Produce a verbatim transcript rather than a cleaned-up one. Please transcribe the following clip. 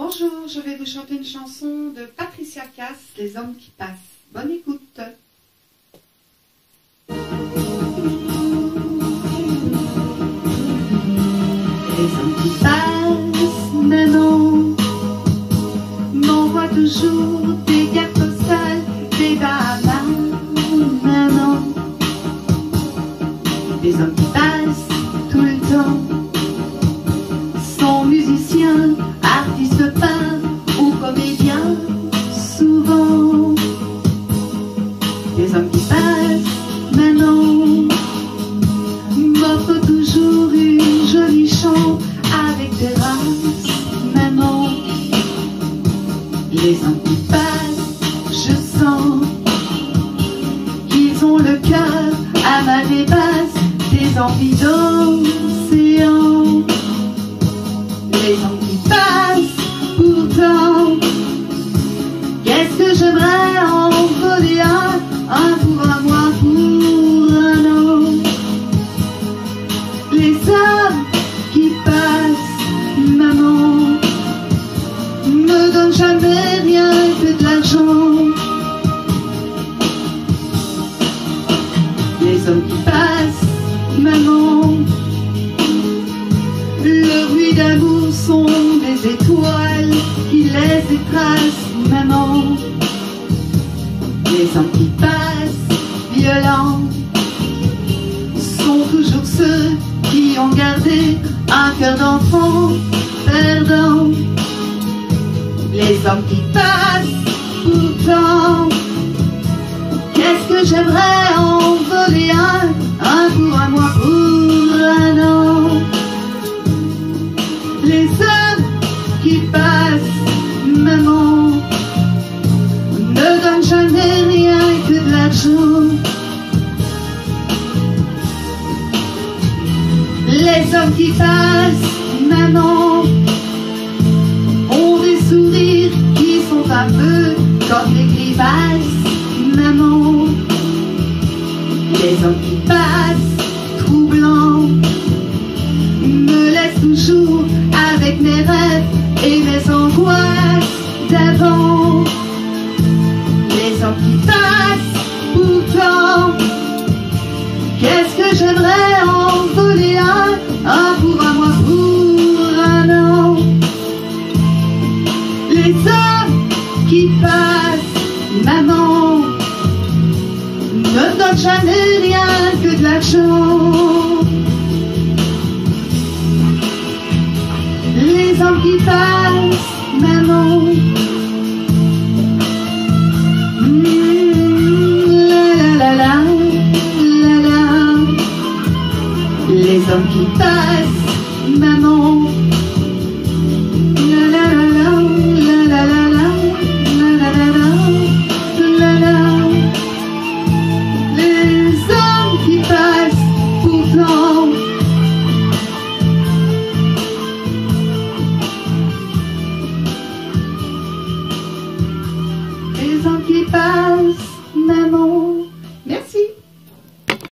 Bonjour, je vais vous chanter une chanson de Patricia Cass, Les hommes qui passent. Bonne écoute. Les hommes qui passent, maman, m'envoient toujours des cartes postales, des Bahamas, maman. Les hommes qui passent tout le temps sont musiciens, artistes peintres ou comédiens, souvent. Les hommes qui passent, maman, m'offrent toujours une jolie chambre avec terrasse, maman. Les hommes qui passent, je sens qu'ils ont le cœur à marée basse, des envies d'océan. Les hommes qui passent, pourtant, qu'est-ce que j'aimerais en voler un, un pour un mois, pour un an. Les hommes qui passent, maman, me donnent jamais rien que de l'argent. Les hommes qui passent, maman, le bruit d'amour sont des étoiles qui laissent des traces, maman. Les hommes qui passent, violents, sont toujours ceux qui ont gardé un cœur d'enfant perdant. Les hommes qui passent, pourtant, qu'est-ce que j'aimerais en voler un, un pour un mois, pour un an. Les hommes qui passent, maman, ne donnent jamais rien que de l'argent. Les hommes qui passent, maman, ont des sourires qui sont un peu comme des grimaces, maman. Les hommes qui passent, troublants, me laissent toujours avec mes rêves et mes angoisses d'avant. Les hommes qui passent, pourtant, qu'est-ce que j'aimerais en voler un, un pour un mois, pour un an. Les hommes qui passent, maman, ne donnent jamais rien que de l'argent. Les hommes qui passent, maman, mmh, la la la la, la la. Les hommes qui passent, maman,